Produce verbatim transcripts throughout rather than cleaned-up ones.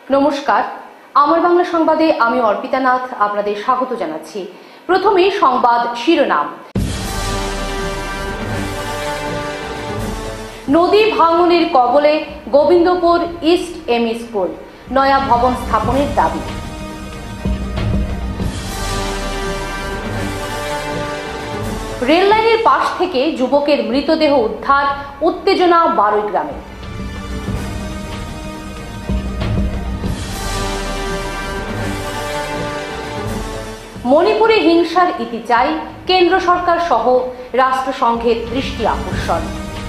নমস্কার, আমার বাংলা সংবাদে আমি অর্পিতা নাথ আপনাদের স্বাগত জানাচ্ছি। প্রথমেই সংবাদ শিরোনাম। নদী ভাঙনের কবলে গোবিন্দপুর ইস্ট এমই স্কুল, নয়া ভবন স্থাপনের দাবি। রেললাইনের পাশ থেকে যুবকের মৃতদেহ উদ্ধার, উত্তেজনা বারুই গ্রামে। মণিপুরে হিংসার ইতি চাই, কেন্দ্র সরকার সহ রাষ্ট্রসংঘের দৃষ্টি আকর্ষণ।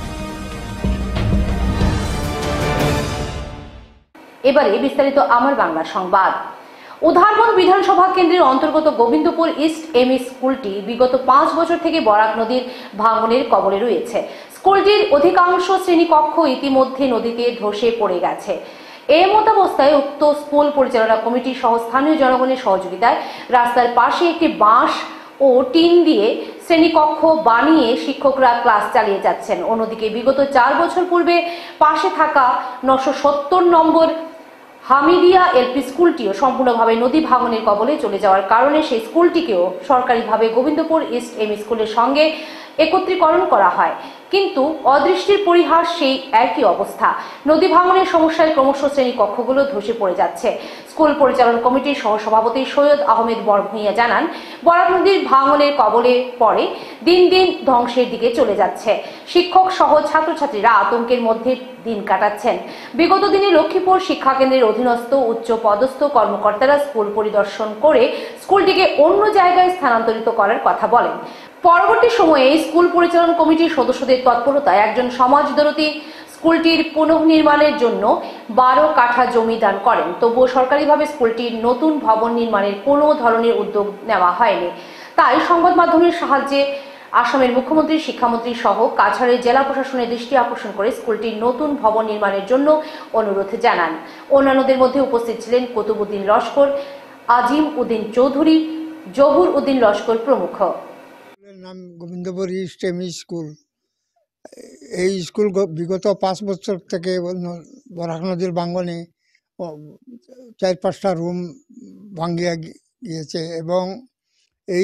এবারে বিস্তারিত আমার বাংলা সংবাদ। উধারবন বিধানসভা কেন্দ্রের অন্তর্গত গোবিন্দপুর ইস্ট এমই স্কুলটি বিগত পাঁচ বছর থেকে বরাক নদীর ভাঙনের কবলে রয়েছে। স্কুলটির অধিকাংশ শ্রেণীকক্ষ ইতিমধ্যে নদীতে ধসে পড়ে গেছে। এই মতাবস্থায় উক্ত স্কুল পরিচালনা কমিটি সহ স্থানীয় জনগণের সহযোগিতায় রাস্তার পাশে একটি বাঁশ ও টিন দিয়ে শ্রেণীকক্ষ বানিয়ে শিক্ষকরা ক্লাস চালিয়ে যাচ্ছেন। অন্যদিকে বিগত চার বছর পূর্বে পাশে থাকা নশো সত্তর নম্বর হামিদিয়া এলপি স্কুলটিও সম্পূর্ণভাবে নদী ভাঙনের কবলে চলে যাওয়ার কারণে সেই স্কুলটিকেও সরকারিভাবে গোবিন্দপুর ইস্ট এমই স্কুলের সঙ্গে একত্রীকরণ করা হয়, কিন্তু অদৃষ্টির পরিহাস সেই একই অবস্থা। নদী ভাঙনের সমস্যায় ক্রমশ শ্রেণী কক্ষগুলো ধসে পড়ে যাচ্ছে। স্কুল পরিচালন কমিটির সহসভাপতি সৈয়দ আহমেদ বরভূঁইয়া জানান, বরাক নদীর ভাঙনের কবলে পড়ে দিন দিন ধ্বংসের দিকে চলে যাচ্ছে। শিক্ষক সহ ছাত্রছাত্রীরা আতঙ্কের মধ্যে দিন কাটাচ্ছেন। বিগত দিনে লক্ষ্মীপুর শিক্ষা কেন্দ্রের অধীনস্থ উচ্চ পদস্থ কর্মকর্তারা স্কুল পরিদর্শন করে স্কুলটিকে অন্য জায়গায় স্থানান্তরিত করার কথা বলেন। পরবর্তী সময়ে স্কুল পরিচালন কমিটির সদস্যদের তৎপরতায় একজন সমাজদরদী স্কুলটির পুনর্নির্মাণের জন্য বারো কাঠা জমি দান করেন। তবুও সরকারিভাবে স্কুলটির নতুন ভবন নির্মাণের কোনো ধরনের উদ্যোগ নেওয়া হয়নি। তাই সংবাদ মাধ্যমের সাহায্যে আসামের মুখ্যমন্ত্রী, শিক্ষামন্ত্রী সহ কাছাড়ের জেলা প্রশাসনের দৃষ্টি আকর্ষণ করে স্কুলটির নতুন ভবন নির্মাণের জন্য অনুরোধ জানান। অন্যান্যদের মধ্যে উপস্থিত ছিলেন কুতুবউদ্দিন লস্কর, আজিম উদ্দিন চৌধুরী, জহুর উদ্দিন লস্কর প্রমুখ। নাম গোবিন্দপুর ইস্ট এমই স্কুল। এই স্কুল বিগত পাঁচ বছর থেকে বরাক নদীর ভাঙনে চার পাঁচটা রুম ভাঙ্গিয়া গিয়েছে এবং এই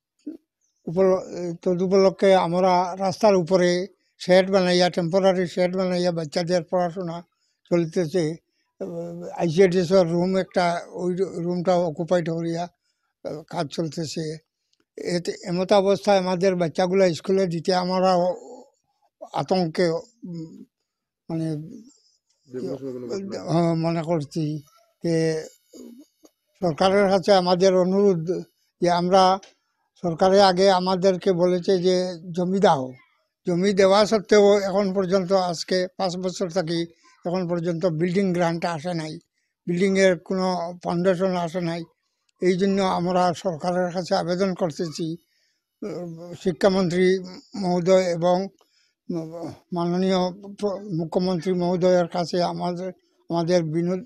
তদুপলক্ষে আমরা রাস্তার উপরে শেড বানাইয়া, টেম্পোরারি শেড বানাইয়া বাচ্চাদের পড়াশোনা চলতেছে। আইসিডিএসের রুম একটা, ওই রুমটা অকুপাইড করিয়া কাজ চলতেছে। এতে এমত অবস্থায় আমাদের বাচ্চাগুলো স্কুলে দিতে আমরা আতঙ্কে মানে মনে করছি যে সরকারের কাছে আমাদের অনুরোধ যে আমরা সরকারে আগে আমাদেরকে বলেছে যে জমি দাও, জমি দেওয়া সত্ত্বেও এখন পর্যন্ত আজকে পাঁচ বছর থাকি এখন পর্যন্ত বিল্ডিং গ্রান্ট আসে নাই, বিল্ডিংয়ের কোনো ফাউন্ডেশন আসে নাই। এই জন্য আমরা সরকারের কাছে আবেদন করতেছি শিক্ষামন্ত্রী মহোদয় এবং মাননীয় মুখ্যমন্ত্রী মহোদয়ের কাছে আমাদের আমাদের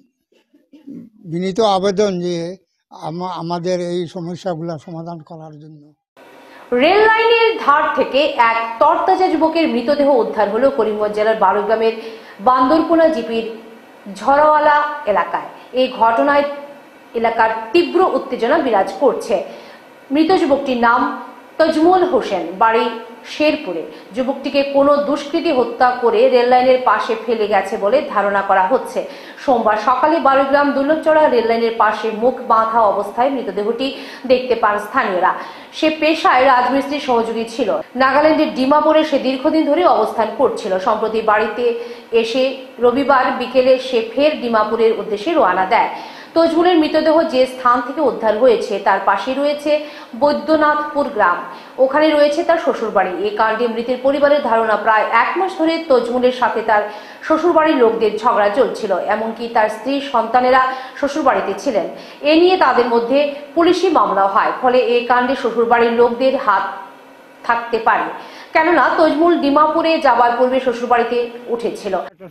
বিনীত আবেদন যে আমাদের এই সমস্যাগুলো সমাধান করার জন্য। রেল লাইনের ধার থেকে এক তরতাজা যুবকের মৃতদেহ উদ্ধার হলো করিমগঞ্জ জেলার বারুইগ্রামের বান্দরপোনা জিপির ঝড়ওয়ালা এলাকায়। এই ঘটনায় এলাকার তীব্র উত্তেজনা বিরাজ করছে। মৃত যুবকটির নাম তজমুল হোসেন, বাড়ি শেরপুরে। যুবকটিকে কোনো দুষ্কৃতী হত্যা করে রেল লাইনের পাশে ফেলে গেছে বলে ধারণা করা হচ্ছে। সোমবার সকালে বারুইগ্রাম দুর্লভচড়া রেল লাইনের পাশে মুখ বাঁধা অবস্থায় মৃতদেহটি দেখতে পান স্থানীয়রা। সে পেশায় রাজমিস্ত্রির সহযোগী ছিল। নাগাল্যান্ডের ডিমাপুরে সে দীর্ঘদিন ধরে অবস্থান করছিল। সম্প্রতি বাড়িতে এসে রবিবার বিকেলে সে ফের ডিমাপুরের উদ্দেশ্যে রওনা দেয়। তজমুলের মৃতদেহ যে স্থান থেকে উদ্ধার হয়েছে তার পাশে রয়েছে বৈদ্যনাথপুর গ্রাম, ওখানে রয়েছে তার শ্বশুরবাড়ি। এ কাণ্ডে মৃতের পরিবারের ধারণা প্রায় এক মাস ধরে তজমুলের সাথে তার শ্বশুরবাড়ির লোকদের ঝগড়া চলছিল, এমনকি তার স্ত্রী সন্তানেরা শ্বশুরবাড়িতে ছিলেন। এ নিয়ে তাদের মধ্যে পুলিশি মামলা হয়। ফলে এই কাণ্ডে শ্বশুরবাড়ির লোকদের হাত থাকতে পারে, কেননা তজমুল ডিমাপুরে যাবার পূর্বে শ্বশুরবাড়িতে উঠেছিল।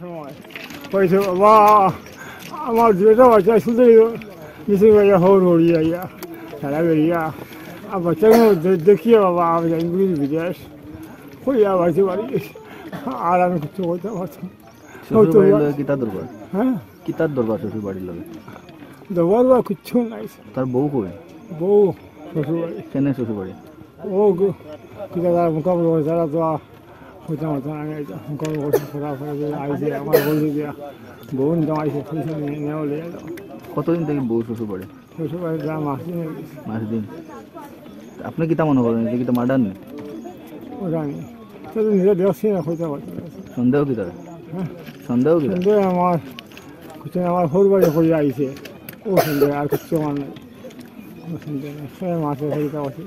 আমার দুটো বাচ্চা শুধু মিশে গেছে, হৌর হরিয়া খেলা বেরিয়া আর বাচ্চাকে দেখিয়ে বাবা আমি ইংলিশ বিদেশ হইয়া বাড়িতে বাড়ি আর আমি কিছু করতে পারতাম। হ্যাঁ কি তার দরবার শ্বশুর বাড়ির লোক? দরবার বা কিচ্ছু নাই। তার বউ কই? বউ শ্বশুর বাড়ি। কেন শ্বশুর বাড়ি? ও কিতা তার মোকাবিলা করে তারা তো হইতে মতো আমি মোকাবিলা করছি ফোটাফোটা আইসে আমার বলছি দিয়া বউ নিতে আইসে পয়সা নিয়ে নেওয়া লেগে যাও। কতদিন থেকে বউ শ্বশুর বাড়ি? শ্বশুর বাড়ি যা মাস দিন মাস দিন। আপনি কিতা মনে করেন যে কিতা মার্ডার নেই? ওটা আমি সেটা নিজে দেখছি না হইতে পারছি। সন্দেহ কি তার? হ্যাঁ সন্দেহ কি? সন্দেহ আমার কিছু আমার সরু বাড়ি করে আইসে ও সন্দেহ আর কিচ্ছু আমার নেই। সন্দেহ নেই সে মাসে হইতে পারছি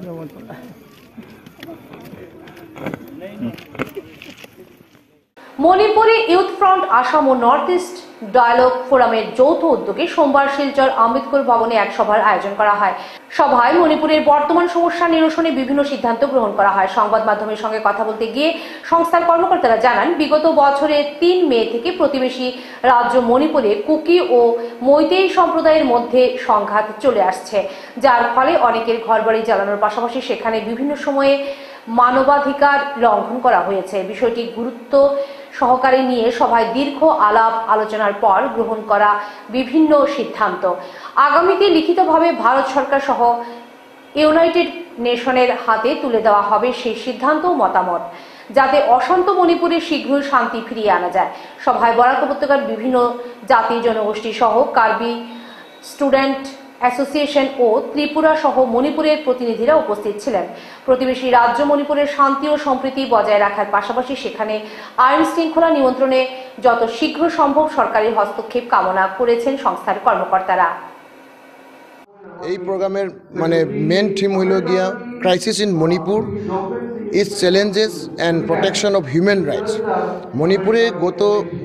মণিপুরে ইউথ ফ্রন্ট আসাম ও নর্থ ইস্ট ডায়ালগ ফোরামের যৌথ উদ্যোগে সোমবার শিলচর আম্বেদকর ভবনে এক সভার আয়োজন করা হয়। সভায় মণিপুরের বর্তমান সমস্যা নিরসনে বিভিন্ন সিদ্ধান্ত গ্রহণ করা হয়। সংবাদ মাধ্যমের সঙ্গে কথা বলতে গিয়ে সংস্থার কর্মকর্তারা জানান, বিগত বছরের তিন মে থেকে প্রতিবেশী রাজ্য মণিপুরে কুকি ও মৈতেই সম্প্রদায়ের মধ্যে সংঘাত চলে আসছে, যার ফলে অনেকের ঘরবাড়ি জ্বালানোর পাশাপাশি সেখানে বিভিন্ন সময়ে মানবাধিকার লঙ্ঘন করা হয়েছে। বিষয়টি গুরুত্ব সহকারে নিয়ে সভায় দীর্ঘ আলাপ আলোচনার পর গ্রহণ করা বিভিন্ন সিদ্ধান্ত আগামীতে লিখিতভাবে ভারত সরকার সহ ইউনাইটেড নেশনের হাতে তুলে দেওয়া হবে সেই সিদ্ধান্ত ও মতামত, যাতে অশান্ত মণিপুরে শীঘ্রই শান্তি ফিরিয়ে আনা যায়। সভায় বরাক উপত্যকার বিভিন্ন জাতি জনগোষ্ঠী সহ কার্বি স্টুডেন্ট অ্যাসোসিয়েশন ও ত্রিপুরা সহ মণিপুরের প্রতিনিধিরা উপস্থিত ছিলেন। প্রতিবেশী রাজ্য মণিপুরের শান্তি ও সম্প্রীতি বজায় রাখার পাশাপাশি সেখানে আইন শৃঙ্খলা নিয়ন্ত্রণে যত শীঘ্র সম্ভব সরকারি হস্তক্ষেপ কামনা করেছেন সংস্থার কর্মকর্তারা। এই প্রোগ্রামের মানে মেন থিম হইল গিয়া crisis in Manipur is challenges and protection of human rights. মণিপুরে গত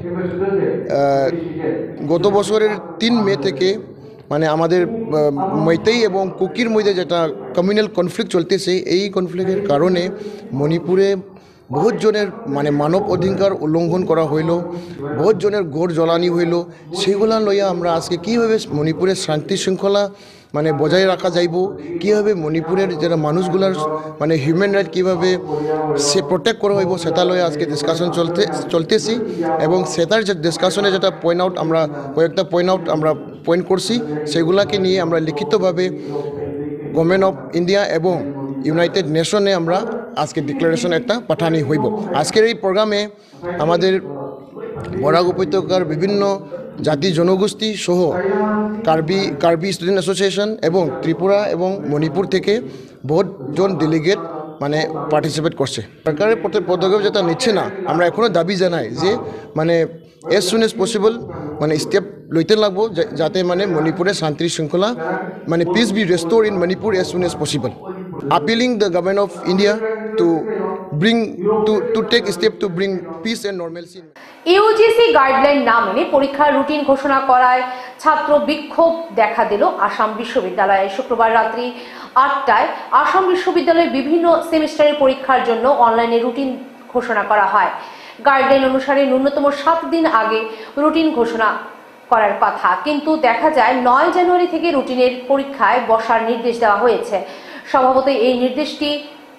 গত বছরের তিন মে থেকে মানে আমাদের মৈতেই এবং কুকির মধ্যে যেটা কমিউনাল কনফ্লিক্ট চলতেছে, এই কনফ্লিক্টের কারণে মণিপুরে বহুত জনের মানে মানব অধিকার উল্লঙ্ঘন করা হইল, বহুত জনের ঘর জ্বালানি হইল। সেইগুলা লইয়া আমরা আজকে কীভাবে মণিপুরের শান্তি শৃঙ্খলা মানে বজায় রাখা যাইব, কীভাবে মণিপুরের যারা মানুষগুলার মানে হিউম্যান রাইট কীভাবে সে প্রোটেক্ট করা হইব সেটা লইয়া আজকে ডিসকাশন চলতে চলতেছি এবং সেটার যে ডিসকাশনে যেটা পয়েন্ট আউট আমরা কয়েকটা পয়েন্ট আউট আমরা পয়েন্ট করছি, সেগুলাকে নিয়ে আমরা লিখিতভাবে গভর্নমেন্ট অফ ইন্ডিয়া এবং ইউনাইটেড নেশনে আমরা আজকে ডিক্লারেশন একটা পাঠানি হইব। আজকের এই প্রোগ্রামে আমাদের বরাক উপত্যকার বিভিন্ন জাতি জনগোষ্ঠী সহ কার্বি কার্বি স্টুডেন্ট অ্যাসোসিয়েশন এবং ত্রিপুরা এবং মণিপুর থেকে বহুতজন ডেলিগেট মানে পার্টিসিপেট করছে। সরকারের পদক্ষেপ যেটা নিচ্ছে না, আমরা এখনও দাবি জানাই যে মানে এজ সুন এজ পসিবল মানে স্টেপ লইতে লাগবো যাতে মানে মণিপুরের শান্তি শৃঙ্খলা মানে peace be restore in Manipur as soon as possible. appealing the government of India to bring to to take a step to bring peace and normalcy. UGC guideline না মেনে পরীক্ষার রুটিন ঘোষণা করায় ছাত্র বিক্ষোভ দেখা দিল আসাম বিশ্ববিদ্যালয়ে। শুক্রবার রাত্রি আটটায় আসাম বিশ্ববিদ্যালয়ের বিভিন্ন সেমিস্টারের পরীক্ষার জন্য অনলাইনে রুটিন ঘোষণা করা হয়। গাইডলাইন অনুসারে ন্যূনতম সাত দিন আগে রুটিন ঘোষণা করার কথা, কিন্তু দেখা যায় নয় জানুয়ারি থেকে রুটিনের পরীক্ষায় বসার নির্দেশ দেওয়া হয়েছে। স্বভাবত এই নির্দেশটি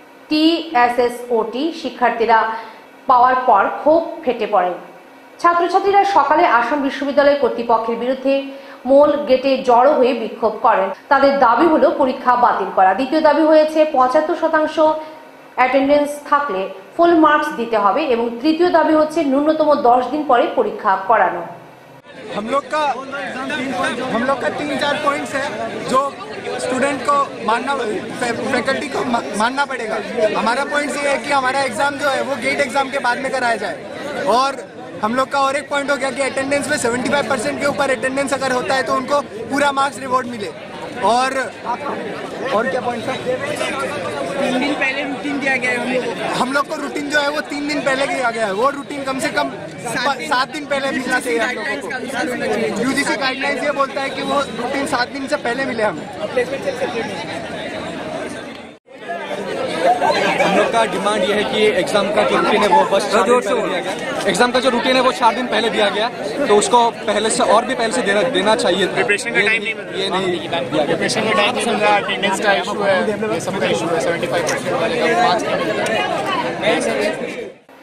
টিএসএসওটি শিক্ষার্থীরা পাওয়ার পর ক্ষোভ ফেটে পড়ে। ছাত্রছাত্রীরা সকালে আসাম বিশ্ববিদ্যালয় কর্তৃপক্ষের বিরুদ্ধে মূল গেটে জড়ো হয়ে বিক্ষোভ করেন। তাদের দাবি হলো পরীক্ষা বাতিল করা। দ্বিতীয় দাবি হয়েছে পঁচাত্তর শতাংশ অ্যাটেন্ডেন্স থাকলে ফুল মার্কস দিতে হবে এবং তৃতীয় দাবি হচ্ছে ন্যূনতম দশ দিন পরে পরীক্ষা করানো। हम लोग का हम लोग का तीन चार पॉइंट्स है जो स्टूडेंट को मानना फैकल्टी को मानना पड़ेगा। हमारा पॉइंट ये है कि हमारा एग्जाम जो है वो गेट एग्जाम के बाद में कराया जाए और हम लोग का और एक पॉइंट हो गया कि अटेंडेंस में पचहत्तर परसेंट के ऊपर अटेंडेंस अगर होता है तो उनको पूरा मार्क्स रिवॉर्ड मिले। और और क्या पॉइंट था? तीन दिन पहले रूटीन दिया गया है हम लोग हम लोग को रूटीन जो है वो तीन दिन पहले दिया गया है। वो रूटीन कम से कम सात दिन पहले मिलना चाहिए हम लोगों को। यूजीसी गाइडलाइंस ये बोलता है कि वो रूटीन सात दिन से पहले मिले हमें। हम लोग का डिमांड ये है कि एग्जाम का जो रूटीन है वो बस चार दिन पहले दिया गया। एग्जाम का जो रूटीन है वो चार दिन पहले दिया गया, तो उसको पहले से और भी पहले से देना देना चाहिए। प्रिपरेशन का टाइम नहीं ये नहीं दिया गया। प्रिपरेशन का टाइम नहीं मिल रहा, अटेंडेंस का इशू है, ये सब का इशू है। पचहत्तर परसेंट वाले का मार्क्स नहीं मिल रहा है।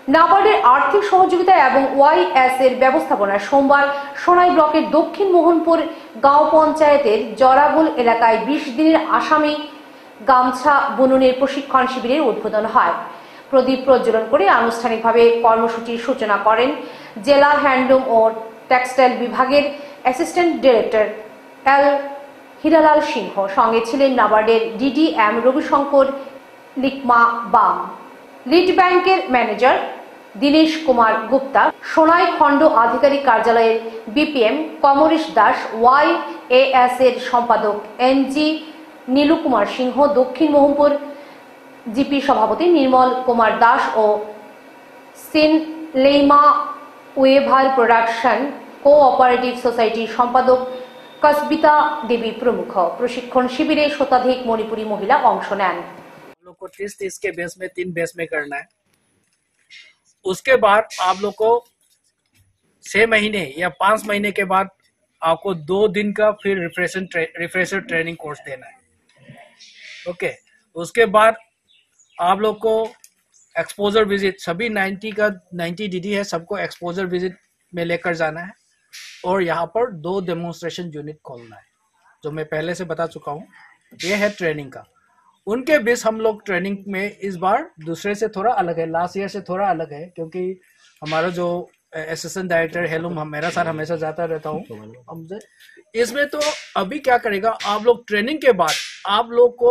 নাবার্ডের আর্থিক সহযোগিতা এবং ওয়াইএস এর ব্যবস্থাপনায় সোমবার সোনাই ব্লকের দক্ষিণ মোহনপুর গাঁও পঞ্চায়েতের জরাবুল এলাকায় বিশ দিনের আসামি গামছা বুননের প্রশিক্ষণ শিবিরের উদ্বোধন হয়। প্রদীপ প্রজ্বলন করে আনুষ্ঠানিকভাবে কর্মসূচির সূচনা করেন জেলা হ্যান্ডলুম ও টেক্সটাইল বিভাগের assistant director L Hiralal Singh. সঙ্গে ছিলেন নাবার্ডের DD M Ravishankar Likmabam, lead ব্যাংকের ম্যানেজার দীনেশ কুমার গুপ্তা, সোনাই খণ্ড আধিকারিক কার্যালয়ের BPM Kamaresh Das, Y A S এর সম্পাদক N G Nilu Kumar Singh, Dakshin Mohanpur GP সভাপতি নির্মল কুমার দাস ও Sin Leima weaver production cooperative সোসাইটির সম্পাদক কসবিতা দেবী প্রমুখ। প্রশিক্ষণ শিবিরে শতাধিক মণিপুরী মহিলা অংশ নেন। लोग को तीस तीस के बेस में तीन बेस में करना है। उसके बाद आप लोग को छह महीने या पांच महीने के बाद आपको दो दिन का फिर रिफ्रेशर ट्रे, रिफ्रेशर ट्रेनिंग कोर्स देना है। ओके, उसके बाद आप लोग को एक्सपोजर विजिट, सभी नब्बे का नब्बे डीडी है, सबको एक्सपोजर विजिट में लेकर जाना है और यहाँ पर दो डेमोन्स्ट्रेशन यूनिट खोलना है, जो मैं पहले से बता चुका हूँ। ये है ट्रेनिंग का। उनके बेस हम लोग ट्रेनिंग में इस बार दूसरे से थोड़ा अलग है, लास्ट ईयर से थोड़ा अलग है, क्योंकि हमारा जो असिस्टेंट डायरेक्टर हेलुम हम मेरा साथ हमेशा जाता रहता हूँ हमसे। इसमें तो अभी क्या करेगा, आप लोग ट्रेनिंग के बाद आप लोग को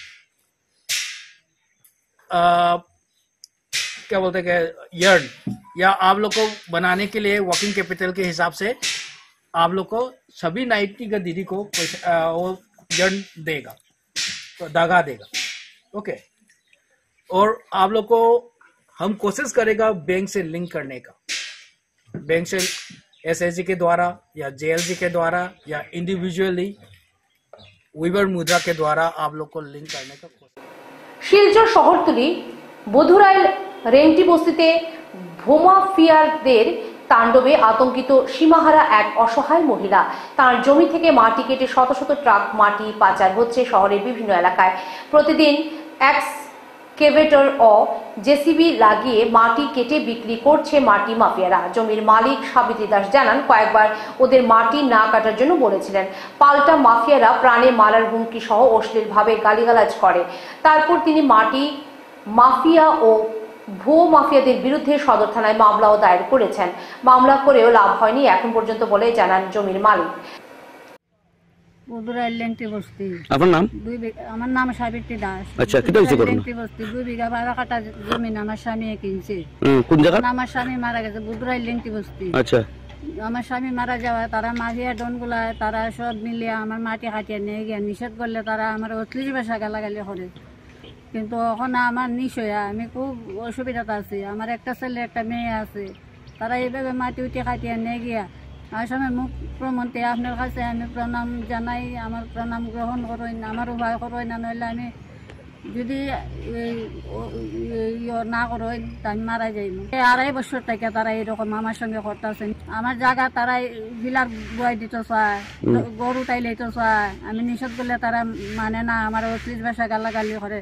आ, क्या बोलते हैं यर्न या आप लोग को बनाने के लिए वर्किंग कैपिटल के हिसाब से आप लोग को सभी नाइटी का दीदी को वो यर्न देगा, तो धागा देगा। ओके, और आप लोग को हम कोशिश करेगा बैंक से लिंक करने का, बैंक से एसएसजी के द्वारा या जेएलजी के द्वारा या इंडिविजुअली वीवर मुद्रा के द्वारा आप लोग को लिंक करने का। শিলচর শহরতলি বধুরাইল রেন্টি বস্তিতে ভূমাফিয়াদের তাণ্ডবে আতঙ্কিত সীমাহারা এক অসহায় মহিলা। তার জমি থেকে মাটি কেটে শত শত ট্রাক মাটি পাচার হচ্ছে শহরের বিভিন্ন এলাকায়। প্রতিদিন এক্সকেভেটর ও জেসিবি লাগিয়ে মাটি কেটে বিক্রি করছে মাটি মাফিয়ারা। জমির মালিক সাবিত্রী দাস জানান, কয়েকবার ওদের মাটি না কাটার জন্য বলেছিলেন। পাল্টা মাফিয়ারা প্রাণে মারার হুমকি সহ অশ্লীলভাবে গালিগালাজ করে। তারপর তিনি মাটি মাফিয়া ও ভুয়ো মাফিয়াদের বিরুদ্ধে সদর থানায় মামলাও দায়ের করেছেন। মামলা করেও লাভ হয়নি এখন পর্যন্ত বলে জানান জমির মালিক। আপনার নাম? আমার নাম সাবিত্রী দাস। আচ্ছা, কি হয়েছে ঘটনা? বস্তি দুই বিঘা বারো কাটা জমি আমার স্বামী কিনছে। কোন জায়গা? আমার স্বামী মারা গেছে বুধরাই লেংটি বস্তি। আচ্ছা, আমার স্বামী মারা যাওয়ায় তারা মাফিয়া ডনগুলা তারা সব মিলিয়ে আমার মাটি কাটিয়ে নিয়ে গিয়ে নিষেধ করলে তারা আমার অশ্লীল ভাষা গালাগালি করে। কিন্তু এখন আমার নিশ্চয় আমি খুব অসুবিধাতে আছি। আমার একটা ছেলে একটা মেয়ে আছে, তারা এইভাবে মাটি উঠে কাটিয়ে নিয়ে গিয়া আসামে মুখ্যমন্ত্রী আপনার কাছে আমি প্রণাম জানাই, আমার প্রণাম গ্রহণ করেন, আমার উভয় করেন, না নইলে আমি যদি না করেন আমি মারা যাইব। আড়াই বছর থেকে তারা এইরকম আমার সঙ্গে করতেছেন। আমার জায়গা তারা বিলার বয় দিতে চায়, গরু তাই লইতে চায়। আমি নিষেধ করলে তারা মানে না, আমার অশ্লীল ভাষা গালাগালি করে।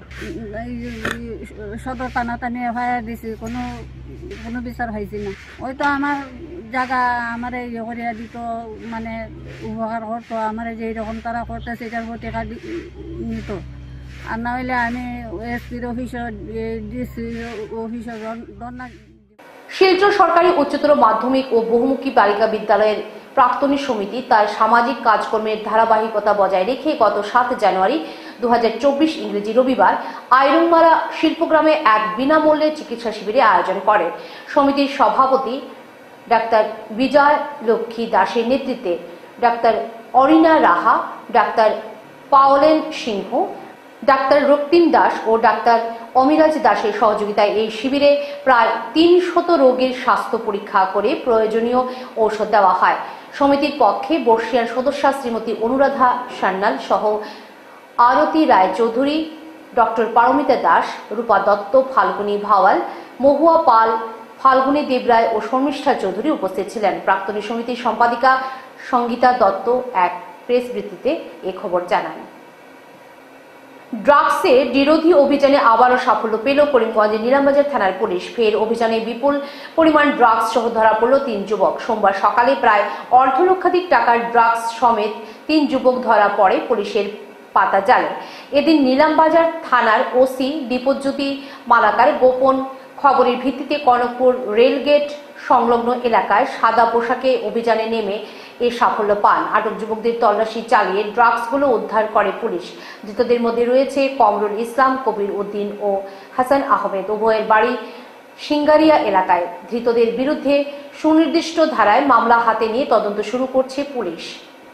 সদর টানা টানি এফআইআর দিছি, কোনো কোনো বিচার হয়েছি না। ওই তো আমার জায়গা আমার ইয়ে করিয়া দিত, মানে উপকার করতো। আমার যে রকম তারা করতে সেটার প্রতি নিত। আর না হইলে আমি এসপির অফিসে ডিসি অফিসে ধর্ণা। শিলচর সরকারি উচ্চতর মাধ্যমিক ও বহুমুখী বালিকা বিদ্যালয়ের প্রাক্তনী সমিতি তার সামাজিক কাজকর্মের ধারাবাহিকতা বজায় রেখে গত সাত জানুয়ারি দু হাজার চব্বিশ ইংরেজি রবিবার আইরংমারা শিল্পগ্রামে এক বিনামূল্যে চিকিৎসা শিবিরের আয়োজন করে। সমিতির সভাপতি ডাক্তার বিজয় লক্ষ্মী দাসের নেতৃত্বে doctor Arina Raha, doctor Paolen Singh, doctor Raktim Das ও ডাক্তার অমিরাজ দাসের সহযোগিতায় এই শিবিরে প্রায় তিনশত রোগীর স্বাস্থ্য পরীক্ষা করে প্রয়োজনীয় ঔষধ দেওয়া হয়। সমিতির পক্ষে বর্ষিয়ান সদস্যা শ্রীমতী অনুরাধা সান্যাল সহ আরতি রায় চৌধুরী, ডক্টর পারমিতা দাস, রূপা দত্ত, ফাল্গুনী ভাওয়াল, মহুয়া পাল, ফাল্গুনী দেবরায় ও শর্মিষ্ঠা চৌধুরী উপস্থিত ছিলেন। প্রাক্তনী সমিতির সম্পাদিকা সঙ্গীতা দত্ত এক প্রেস বিবৃতিতে এ খবর জানান। ড্রাগসের বিরোধী অভিযানে আবারও সাফল্য পেল করিমগঞ্জের নিলামবাজার থানার পুলিশ। ফের অভিযানে বিপুল পরিমাণ ড্রাগস সহ ধরা পড়ল তিন যুবক। সোমবার সকালে প্রায় অর্ধ লক্ষাধিক টাকার ড্রাগস সমেত তিন যুবক ধরা পড়ে পুলিশের পাতা জালে। এদিন নিলামবাজার থানার ওসি দীপজ্যোতি মালাকার গোপন খবরের ভিত্তিতে কনকপুর রেলগেট সংলগ্ন এলাকায় সাদা পোশাকে অভিযানে নেমে এ সাফল্য পান। আটক যুবকদের তল্লাশি চালিয়ে ড্রাগসগুলো উদ্ধার করে পুলিশ। ধৃতদের মধ্যে রয়েছে কমরুল ইসলাম, কবির উদ্দিন ও হাসান আহমেদ। উভয়ের বাড়ি সিঙ্গারিয়া এলাকায়। ধৃতদের বিরুদ্ধে সুনির্দিষ্ট ধারায় মামলা হাতে নিয়ে তদন্ত শুরু করছে পুলিশ।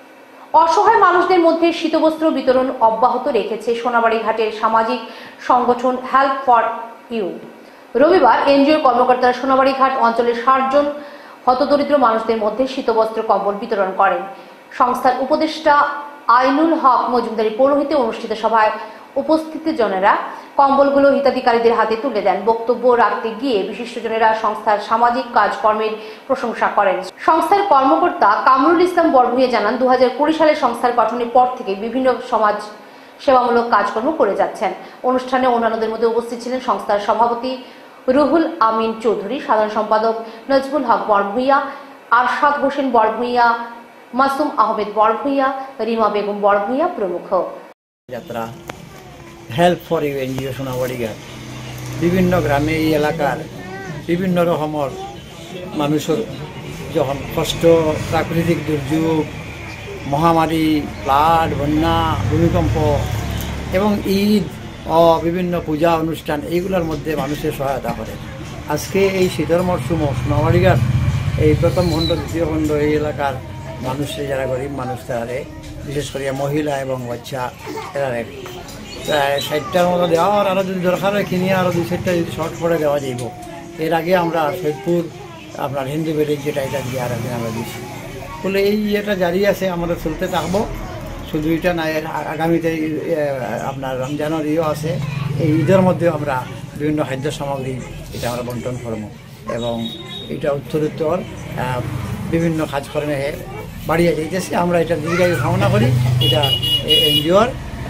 অসহায় মানুষদের মধ্যে শীতবস্ত্র বিতরণ অব্যাহত রেখেছে সোনাবাড়ি ঘাটের সামাজিক সংগঠন হেল্প ফর ইউ। রবিবার এনজিওর কর্মকর্তারা সোনাবাড়ি ঘাট অঞ্চলের ষাট জন হতদরিদ্র মানুষদের মধ্যে শীতবস্ত্র কম্বল বিতরণ করেন। সংস্থার উপদেষ্টা আইনুল হক মজুমদারি পৌরোহিত্যে অনুষ্ঠিত সভায় উপস্থিতজনেরা কম্বলগুলো হিতাধিকারীদের হাতে তুলে দেন। বক্তব্য রাখতে গিয়ে বিশিষ্টজনেরা সংস্থার সামাজিক কাজকর্মের প্রশংসা করেন। সংস্থার কর্মকর্তা কামরুল ইসলাম বরভূঁইয়া জানান, দু হাজার কুড়ি সালে সংস্থার গঠনের পর থেকে বিভিন্ন সমাজ সেবামূলক কাজকর্ম করে যাচ্ছেন। অনুষ্ঠানে অন্যান্যদের মধ্যে উপস্থিত ছিলেন সংস্থার সভাপতি রুহুল আমিন চৌধুরী, সাধারণ সম্পাদক নজবুল হক বরভূঁইয়া, আরশাদ হোসেন বরভূঁইয়া, মাসুম আহমেদ বরভূঁইয়া, রিমা বেগম বরভূঁইয়া প্রমুখ। যাত্রা help for you NGO Sonabari Ghat বিভিন্ন গ্রামে এই এলাকার বিভিন্ন রকমের মানুষের যখন কষ্ট, প্রাকৃতিক দুর্যোগ, মহামারী, ফ্লাড, বন্যা, ভূমিকম্প এবং ঈদ ও বিভিন্ন পূজা অনুষ্ঠান এইগুলোর মধ্যে মানুষের সহায়তা করে। আজকে এই শীতের মরশুম সোনাবাড়ি ঘাট এই প্রথম খণ্ড, দ্বিতীয় খণ্ড এই এলাকার মানুষের যারা গরিব মানুষ তারা বিশেষ করে মহিলা এবং বাচ্চা এরা প্রায় ষাটটার মতো দেওয়া, আর আরও যদি দরকার হয় কিনিয়ে আরও দুই চারটা যদি শর্ট করে দেওয়া যাইব। এর আগে আমরা সৈয়দপুর আপনার হিন্দু ভিলেজ যেটা এটা দিয়ে আর একদিন আমরা দিচ্ছি বলে এই ইয়েটা জারি আছে, আমাদের চলতে থাকবো। শুধু এটা না, এর আগামীতে আপনার রমজানের ইয়েও আছে। এই ঈদের মধ্যেও আমরা বিভিন্ন খাদ্য সামগ্রী এটা আমরা বন্টন করবো এবং এটা উত্তরোত্তর বিভিন্ন কাজকর্মে বাড়িয়ে যাইতেছে। আমরা এটা দীর্ঘায়ু কামনা করি, এটা এনজিওর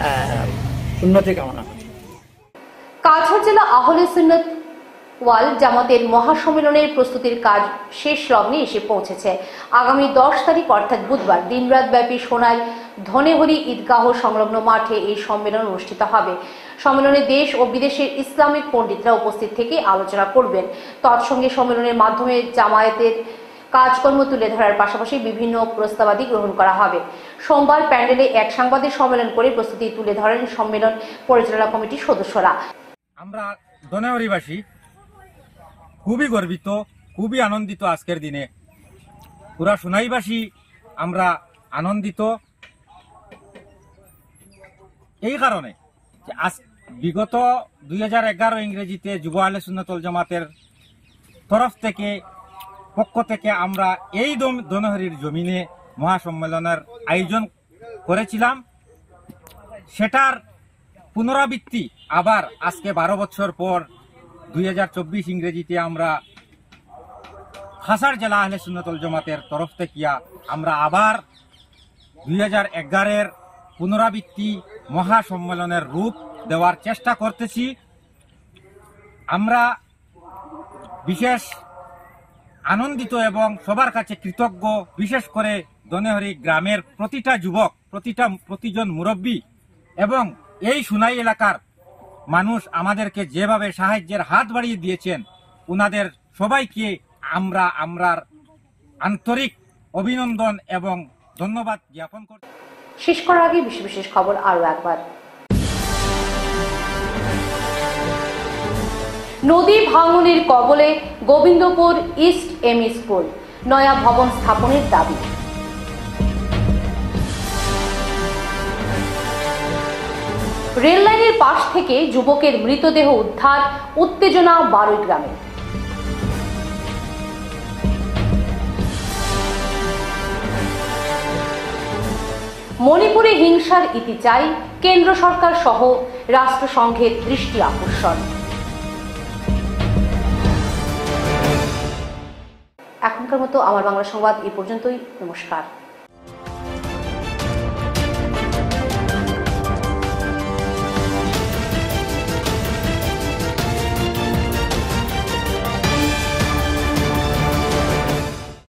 উন্নতি কামনা করি। কাছাড় জেলা আহলে সুন্নাত ওয়াল জামাতের মহাসম্মেলনের প্রস্তুতির কাজ শেষ লগ্নে এসে পৌঁছেছে। আগামী দশ তারিখ অর্থাৎ বুধবার দিনরাত ব্যাপী সোনার ধনেহরি ঈদগাহ সংলগ্ন মাঠে এই সম্মেলন অনুষ্ঠিত হবে। সম্মেলনে দেশ ও বিদেশের ইসলামিক পণ্ডিতরা উপস্থিত থেকে আলোচনা করবেন। তৎসঙ্গে সম্মেলনের মাধ্যমে জামায়াতের কাজকর্ম তুলে ধরার পাশাপাশি বিভিন্ন প্রস্তাবাদি গ্রহণ করা হবে। সোমবার প্যান্ডেলে এক সাংবাদিক সম্মেলন করে প্রস্তুতি তুলে ধরেন সম্মেলন পরিচালনা কমিটির সদস্যরা। আমরা ধনেহরিবাসী খুবই গর্বিত, খুবই আনন্দিত আজকের দিনে। পুরা সোনাইবাসী আমরা আনন্দিত এই কারণে যে আজ বিগত দুই হাজার এগারো ইংরেজিতে যুব আহলে সুন্নাত ওয়াল জামাতের তরফ থেকে পক্ষ থেকে আমরা এই ধনেহরির জমিনে মহাসম্মেলনের আয়োজন করেছিলাম। সেটার পুনরাবৃত্তি আবার আজকে বারো বছর পর দুই হাজার চব্বিশ ইংরেজিতে আমরা কাছাড় জেলা আহলে সুন্নাত ওয়াল জামাতের তরফ থেকে আমরা আবার দুই হাজার এগারোর পুনরাবৃত্তি মহাসম্মেলনের রূপ দেওয়ার চেষ্টা করতেছি। আমরা বিশেষ আনন্দিত এবং সবার কাছে কৃতজ্ঞ, বিশেষ করে ধনেহরি গ্রামের প্রতিটা যুবক, প্রতিটা প্রতিজন মুরব্বী এবং এই সুনাই এলাকার মানুষ আমাদেরকে যেভাবে সাহায্যের হাত বাড়িয়ে দিয়েছেন, উনাদের সবাইকে আমরা আমরার আন্তরিক অভিনন্দন এবং ধন্যবাদ জ্ঞাপন করছি। শেষ করার আগে বিশেষ বিশেষ খবর আরো একবার। নদী ভাঙনের কবলে গোবিন্দপুর ইস্ট এম স্কুল, নয়া ভবন স্থাপনের দাবি। রেল লাইনের পাশ থেকে যুবকের মৃতদেহ উদ্ধার, উত্তেজনা বারুই গ্রামে। মণিপুরে হিংসার ইতি চাই, কেন্দ্র সরকার সহ রাষ্ট্রসংঘের দৃষ্টি আকর্ষণ। এখনকার মতো আমার বাংলা সংবাদ এই পর্যন্তই। নমস্কার।